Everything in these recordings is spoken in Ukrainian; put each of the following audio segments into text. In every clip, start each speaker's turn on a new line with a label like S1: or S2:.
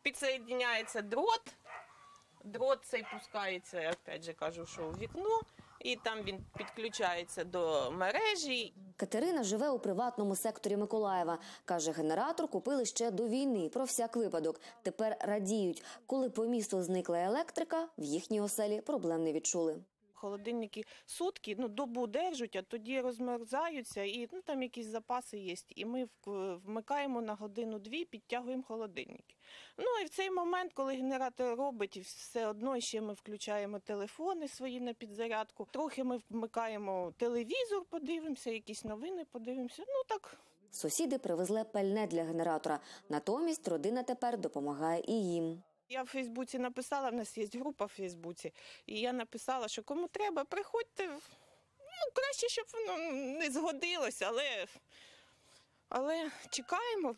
S1: підсоєдняється дрот цей пускається, опять же кажу, що у вікно, і там він підключається до мережі.
S2: Катерина живе у приватному секторі Миколаєва. Каже, генератор купили ще до війни, про всяк випадок. Тепер радіють. Коли по місту зникла електрика, в їхній оселі проблем не відчули.
S1: Холодильники сутки, добу держать, а тоді розмерзаються, і там якісь запаси є. І ми вмикаємо на годину-дві, підтягуємо холодильники. І в цей момент, коли генератор робить, все одно ще ми включаємо телефони свої на підзарядку. Трохи ми вмикаємо телевізор, подивимося, якісь новини подивимося. Так.
S2: Сусіди привезли пальне для генератора. Натомість родина тепер допомагає і їм.
S1: Я в Фейсбуці написала, в нас є група в Фейсбуці, і я написала, що кому треба, приходьте. Краще, щоб воно не згодилося, але чекаємо.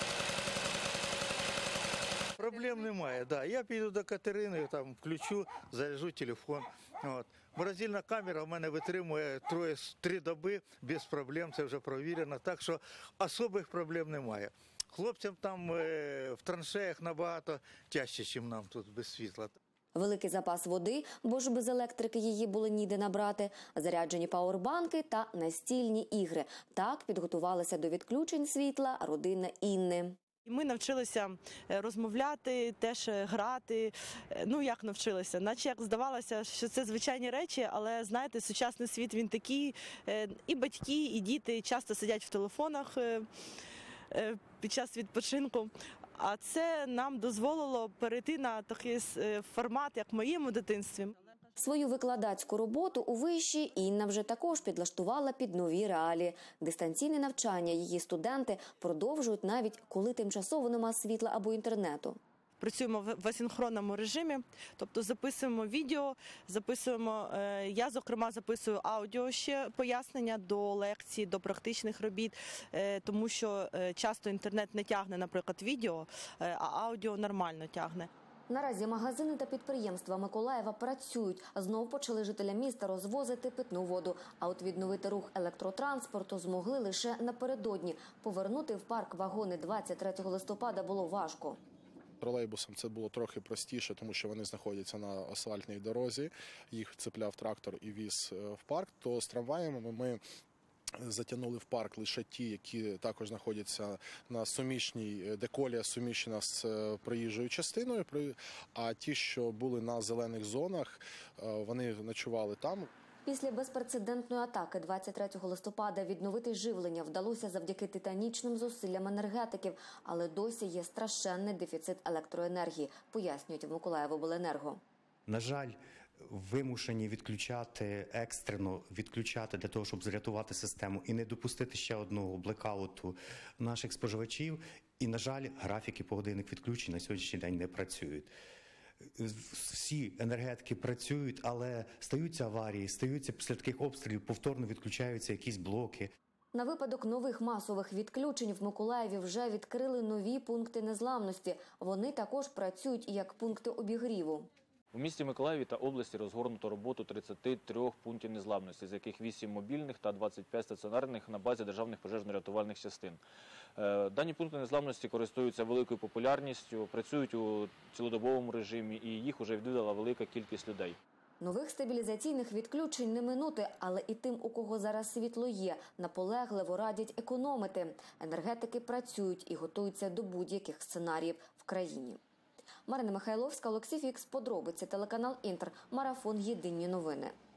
S3: Проблем немає, да. Я піду до Катерини, там включу, заряджу телефон. Морозильна камера в мене витримує 3 доби без проблем, це вже провірено, так що особих проблем немає. Хлопцям там в траншеях набагато тяжче, ніж нам тут без світла.
S2: Великий запас води, бо ж без електрики її було ніде набрати, заряджені пауербанки та настільні ігри. Так підготувалася до відключень світла родина Інни.
S4: Ми навчилися розмовляти, теж грати. Як навчилися? Наче як здавалося, що це звичайні речі, але, знаєте, сучасний світ, він такий. І батьки, і діти часто сидять в телефонах під час відпочинку. А це нам дозволило перейти на такий формат, як в моєму дитинстві.
S2: Свою викладацьку роботу у виші Інна вже також підлаштувала під нові реалії. Дистанційне навчання її студенти продовжують навіть коли тимчасово нема світла або інтернету.
S4: Працюємо в асинхронному режимі, тобто записуємо відео, я, зокрема, записую аудіо ще пояснення до лекцій, до практичних робіт, тому що часто інтернет не тягне, наприклад, відео, а аудіо нормально тягне.
S2: Наразі магазини та підприємства Миколаєва працюють. Знов почали жителям міста розвозити питну воду. А от відновити рух електротранспорту змогли лише напередодні. Повернути в парк вагони 23 листопада було важко.
S5: Тролейбусам це було трохи простіше, тому що вони знаходяться на асфальтній дорозі. Їх цепляв трактор і віз в парк. То з трамваями ми затягнули в парк лише ті, які також знаходяться на суміжній, де колія суміщена з проїжджою частиною, а ті, що були на зелених зонах, вони ночували там.
S2: Після безпрецедентної атаки 23 листопада відновити живлення вдалося завдяки титанічним зусиллям енергетиків, але досі є страшенний дефіцит електроенергії, пояснюють в Миколаївобленерго.
S6: На жаль, вимушені екстрено відключати для того, щоб зрятувати систему і не допустити ще одного блекауту наших споживачів. І, на жаль, графіки погодинних відключень на сьогоднішній день не працюють. Всі енергетики працюють, але стаються аварії, після таких обстрілів повторно відключаються якісь блоки.
S2: На випадок нових масових відключень в Миколаєві вже відкрили нові пункти незламності. Вони також працюють як пункти обігріву.
S7: У місті Миколаєві та області розгорнуто роботу 33 пунктів незламності, з яких 8 мобільних та 25 стаціонарних на базі державних пожежно-рятувальних частин. Дані пункти незламності користуються великою популярністю, працюють у цілодобовому режимі і їх вже відвідала велика кількість людей.
S2: Нових стабілізаційних відключень не минути, але і тим, у кого зараз світло є, наполегливо радять економити. Енергетики працюють і готуються до будь-яких сценаріїв в країні. Марина Михайловська, Олексій Фікс, подробиці, телеканал Інтер, марафон «Єдині новини».